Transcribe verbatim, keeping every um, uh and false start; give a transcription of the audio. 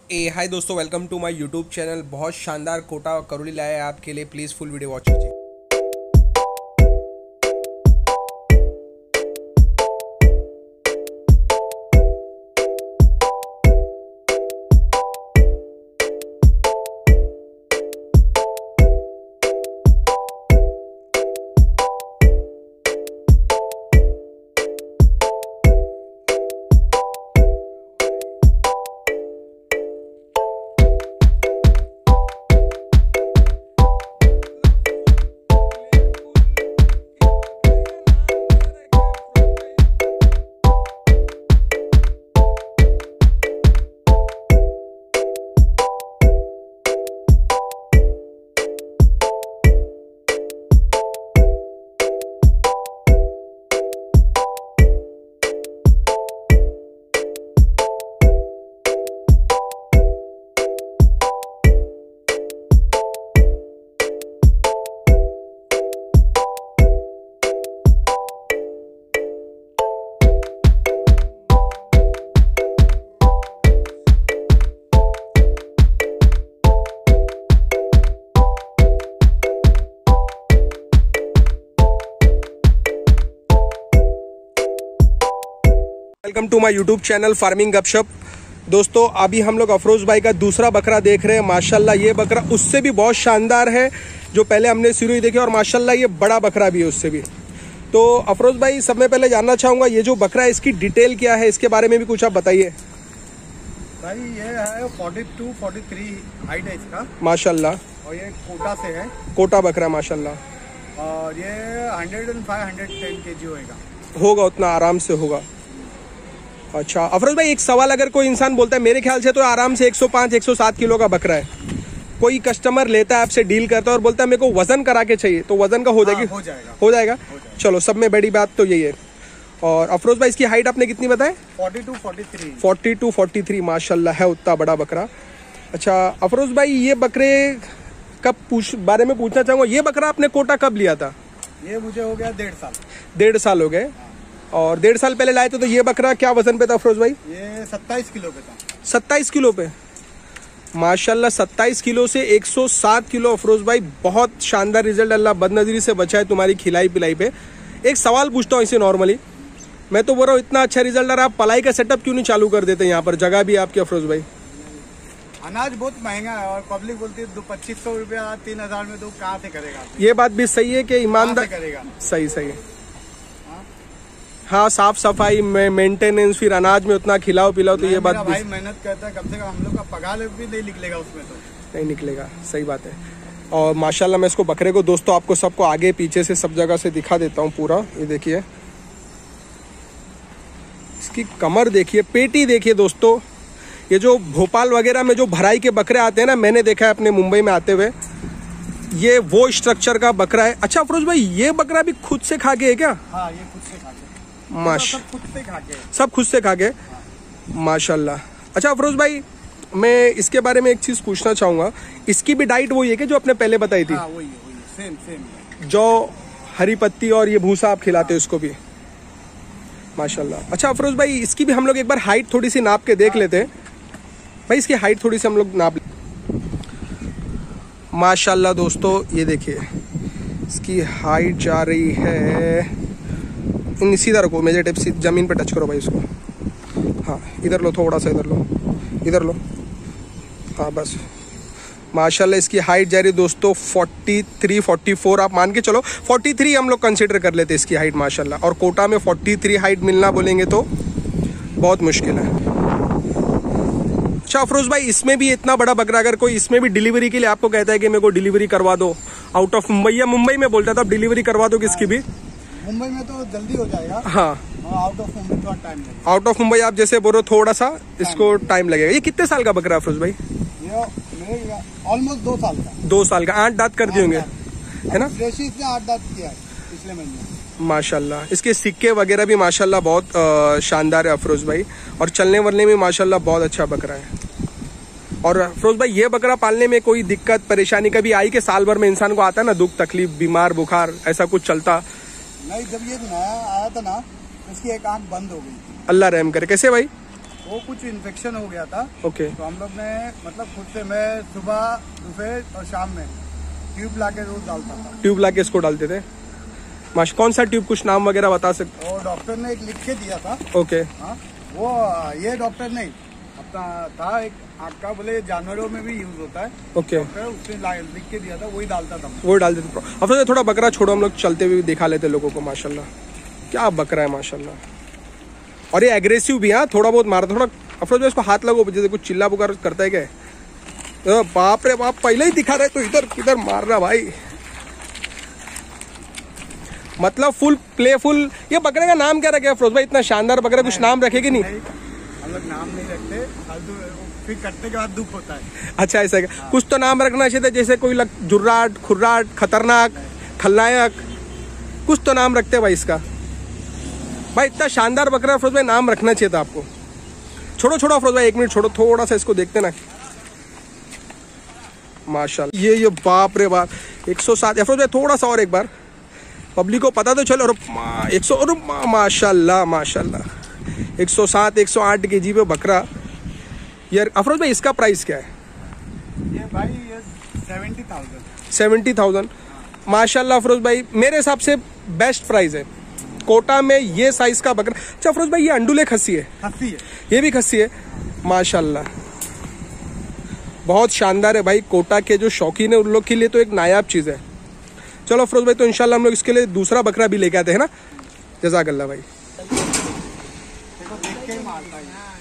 ए hi दोस्तों, welcome to my YouTube channel. बहुत शानदार कोटा करोली लाया है आपके लिए। प्लीज़ फुल वीडियो वॉच कीजिए। Welcome to my YouTube channel farming Gapshap. दोस्तों, अभी हम लोग अफरोज भाई का दूसरा बकरा देख रहे हैं। माशाल्लाह ये बकरा उससे भी बहुत शानदार है जो पहले हमने शुरू ही देखे, और माशाल्लाह ये बड़ा बकरा भी है उससे भी। तो अफरोज भाई, सब में पहले जानना चाहूँगा ये जो बकरा है इसकी डिटेल क्या है, इसके बारे में भी कुछ आप बताइए। भाई ये है बयालीस तैंतालीस हाइट है इसका माशाल्लाह, और ये कोटा से है। कोटा बकरा माशाल्लाह। और ये एक सौ पाँच एक सौ दस केजी होएगा होगा उतना आराम से होगा। अच्छा अफरोज भाई, एक सवाल, अगर कोई इंसान बोलता है, मेरे ख्याल से तो आराम से एक सौ पाँच एक सौ सात किलो का बकरा है, कोई कस्टमर लेता है आपसे डील करता है और बोलता है मेरे को वजन करा के चाहिए, तो वजन का हो जाएगी? हो जाएगा हो जाएगा, हो जाएगा। चलो, सब में बड़ी बात तो यही है। और अफरोज भाई, इसकी हाइट आपने कितनी बताए? बयालीस तैंतालीस बयालीस तैंतालीस माशाल्लाह है उतना बड़ा बकरा। अच्छा अफरोज भाई, ये बकरे कब पूछ बारे में पूछना चाहूँगा, ये बकरा आपने कोटा कब लिया था? ये मुझे हो गया डेढ़ साल डेढ़ साल हो गए। और डेढ़ साल पहले लाए थे तो ये बकरा क्या वजन पे था अफरोज भाई? ये सत्ताईस किलो पे था। सत्ताईस किलो पे माशाल्लाह, सत्ताईस किलो से एक सौ सात किलो। अफरोज भाई बहुत शानदार रिजल्ट, अल्लाह बदनजरी से बचाए तुम्हारी खिलाई पिलाई पे। एक सवाल पूछता हूँ इसे नॉर्मली, मैं तो बोल रहा हूँ इतना अच्छा रिजल्ट आ रहा है, आप पलाई का सेटअप क्यों नहीं चालू कर देते? यहाँ पर जगह भी आपकी अफरोज भाई। अनाज बहुत महंगा है और पब्लिक बोलती है दो पच्चीस सौ रुपया तीन हजार में तो कहाँ से करेगा? ये बात भी सही है कि ईमानदार करेगा। सही सही है। हाँ, साफ सफाई में मेंटेनेंस, फिर अनाज में उतना खिलाओ पिलाओ, तो ये बात भाई मेहनत करता है, कम से कम हम लोग का पगार भी नहीं निकलेगा उसमें, तो नहीं निकलेगा। सही बात है। और माशाल्लाह मैं इसको बकरे को दोस्तों आपको सबको आगे पीछे से सब जगह से दिखा देता हूँ पूरा। ये देखिए, इसकी कमर देखिए, पेटी देखिए दोस्तों। ये जो भोपाल वगैरह में जो भराई के बकरे आते हैं ना, मैंने देखा है अपने मुंबई में आते हुए, ये वो स्ट्रक्चर का बकरा है। अच्छा अफरोज भाई, ये बकरा भी खुद से खा के है क्या? हाँ, ये खुद से खा के माशा सब खुद से खा के सब खुद से खा के माशाल्लाह। अच्छा अफरोज भाई, मैं इसके बारे में एक चीज पूछना चाहूंगा, इसकी भी डाइट वही है कि जो आपने पहले बताई थी? हाँ, वही है, वही है, सेम सेम जो हरी पत्ती और ये भूसा आप खिलाते हो उसको भी माशाल्लाह। अच्छा अफरोज भाई, इसकी भी हम लोग एक बार हाइट थोड़ी सी नाप के देख लेते हैं। भाई इसकी हाइट थोड़ी सी हम लोग नाप ले। माशाल्लाह दोस्तों, ये देखिए इसकी हाइट जा रही है, सीधा रखो, मेजर टेप से जमीन पे टच करो भाई इसको। हाँ, इधर लो, थोड़ा सा इधर लो, इधर लो। हाँ बस, माशाल्लाह इसकी हाइट जा रही है दोस्तों तैंतालीस, चौवालीस, आप मान के चलो तैंतालीस हम लोग कंसीडर कर लेते हैं इसकी हाइट माशाल्लाह। और कोटा में तैंतालीस हाइट मिलना बोलेंगे तो बहुत मुश्किल है। अच्छा अफरोज भाई, इसमें भी इतना बड़ा बकरा, अगर कोई इसमें भी डिलीवरी के लिए आपको कहता है कि मेरे को डिलीवरी करवा दो आउट ऑफ मुंबई, या मुंबई में बोलता था आप डिलीवरी करवा दो किसकी भी? मुंबई में तो जल्दी हो जाएगा। हाँ, आउट ऑफ मुंबई थोड़ा टाइम लगेगा। आउट ऑफ मुंबई आप जैसे बोलो थोड़ा सा इसको टाइम लगेगा। ये कितने साल का बकरा अफरोज भाई? ये मेरे ऑलमोस्ट दो साल का। दो साल का, आठ दांत कर दिए होंगे है ना? फ्रेशी ने आठ दांत किया है पिछले महीने माशाल्लाह। इसके सिक्के वगैरह भी माशाल्लाह बहुत शानदार है अफरोज भाई, और चलने वलने में माशाल्लाह बहुत अच्छा बकरा है। और अफरोज भाई, ये बकरा पालने में कोई दिक्कत परेशानी कभी आई कि साल भर में इंसान को आता है ना दुख तकलीफ, बीमार बुखार, ऐसा कुछ चलता? नहीं, जब ये नया आया था ना, इसकी एक आंख बंद हो गई थी। अल्लाह रहम करे। कैसे भाई? वो कुछ इन्फेक्शन हो गया था। ओके तो हम लोग ने मतलब खुद से, मैं सुबह दोपहर और शाम में ट्यूब ला के रोज डालता था। ट्यूब ला के इसको डालते थे। माश कौन सा ट्यूब, कुछ नाम वगैरह बता सकते? और डॉक्टर ने एक लिख के दिया था। ओके हाँ, वो ये डॉक्टर नहीं, अपना था एक आपका, बोले जानवरों में भी यूज होता है। ओके डॉक्टर उसने ला- लिख के दिया था, वही डालता था। वो डाल देते। अब तो थोड़ा बकरा छोड़ो, हम लोग चलते हुए दिखा लेते लोगों को। माशाल्लाह क्या बकरा है माशाल्लाह। और ये एग्रेसिव भी, हाँ थोड़ा बहुत मारता। थोड़ा अफरोज भाई इसको हाथ लगो, जैसे कुछ चिल्ला पुकार करता है क्या? अ, बाप रे बाप, पहले ही दिखा रहे तो इधर किधर मार रहा भाई। मतलब फुल प्लेफुल। ये बकरे का नाम क्या रखे अफरोज भाई? इतना शानदार बकरा, कुछ नाम रखेगी नहीं? हम लोग नाम नहीं रखते, फालतू फिर कटने के बाद दुख होता है। अच्छा ऐसा है, कुछ तो नाम रखना चाहिए था, जैसे कोई लग जुर्राट, खुर्राट, खतरनाक, खलनायक, कुछ तो नाम रखते भाई इसका। भाई इतना शानदार बकरा अफरोज भाई, नाम रखना चाहिए था आपको। छोड़ो छोड़ो अफरोज भाई, एक मिनट छोड़ो, थोड़ा सा इसको देखते ना। माशाल्लाह ये ये बाप रे बाप, एक सौ सात। अफरोज भाई थोड़ा सा और एक बार, पब्लिक को पता तो चलो। और एक सौ और माशाल्लाह माशाल्लाह एक सौ सात एक सौ आठ के जी पे बकरा। यार अफरोज भाई इसका प्राइस क्या है? ये भाई ये सेवेंटी थाउजेंड सेवेंटी थाउजेंड माशाल्लाह अफरोज भाई, मेरे हिसाब से बेस्ट प्राइस है कोटा में ये साइज का बकरा। अच्छा अफरोज भाई ये अंडुले खस्सी है? खस्सी है, ये भी खस्सी है माशाल्लाह, बहुत शानदार है भाई। कोटा के जो शौकीन है उन लोग के लिए तो एक नायाब चीज़ है। चलो अफरोज भाई, तो इंशाल्लाह हम लोग इसके लिए दूसरा बकरा भी लेके आते हैं ना। जज़ाकल्लाह भाई। देखो देख के ही मारता है।